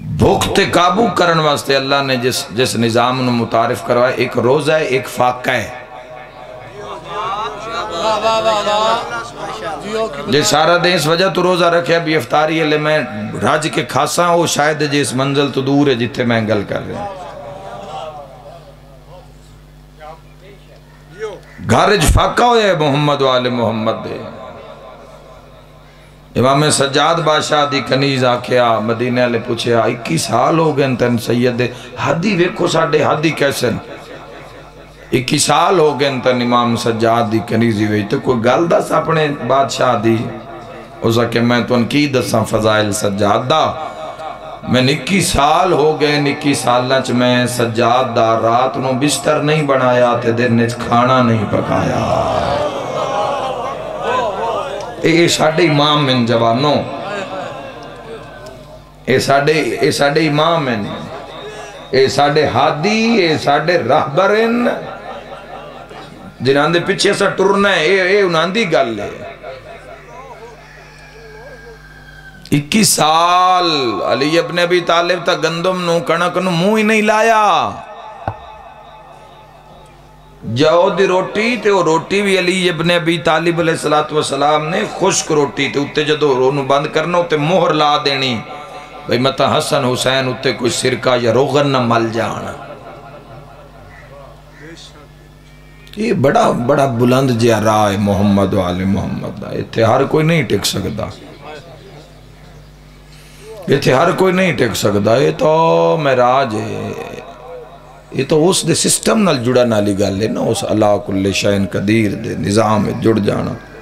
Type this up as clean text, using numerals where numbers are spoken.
بھوک تے قابو کرن واسطے اللہ نے جس نظام نو متعارف کروایا، ایک روزہ ہے، ایک فاقہ ہے۔ جی سارا دیں اس وجہ تو روزہ رکھے ابھی افطاری ہے لے میں راج کے کھاساں ہو شاید جس منزل تو دور ہے جتے میں گل کر رہے ہیں۔ گھارج فاقہ ہوئے محمد و آل محمد دے۔ امام سجاد بادشاہ دی کنیز آکھیا مدینہ لے پوچھے 21 سال ہو گئے تن سید دے حدی ویکھو ساڑھے حدی کیسے 21 سال ہو گئے تن امام سجاد دی کنیزی ہوئی تو کوئی گل دس اپنے بادشاہ دی اسا کہ میں تو ان کی دساں فضائل سجاد دا میں 21 سال ہو گئے 21 سال لنچ میں سجاد دا رات نو بستر نہیں بنایا تے دن نچ کھانا نہیں پکایا۔ اے ساڑھے امام من جوانوں، اے ساڑھے امام من، اے ساڑھے حادی، اے ساڑھے رہبرن جنہاں دے پیچھے سا ٹرنا ہے، اے انہاں دی گل ہے۔ 21 سال علی ابن ابی طالب تا گندم نو کنک نو منہ ہی نہیں لایا۔ جاؤ دی روٹی تے وہ روٹی بھی علی ابن ابی طالب علیہ السلام نے خشک روٹی تے اتے جدو رونو بند کرنا تے مہر لا دینی بھئی متا حسن حسین اتے کوئی سرکہ یا روغن نہ مل جانا۔ یہ بڑا بلند جیا راہ ہے محمد و آل محمد دا، اتھے ہر کوئی نہیں ٹک سکتا، اتھے ہر کوئی نہیں ٹک سکتا، یہ تو معراج ہے، یہ تو اس دے سسٹم نال جڑا نالی گل ہے نا، اس اللہ کل شین قدیر دے نظام جڑ جانا۔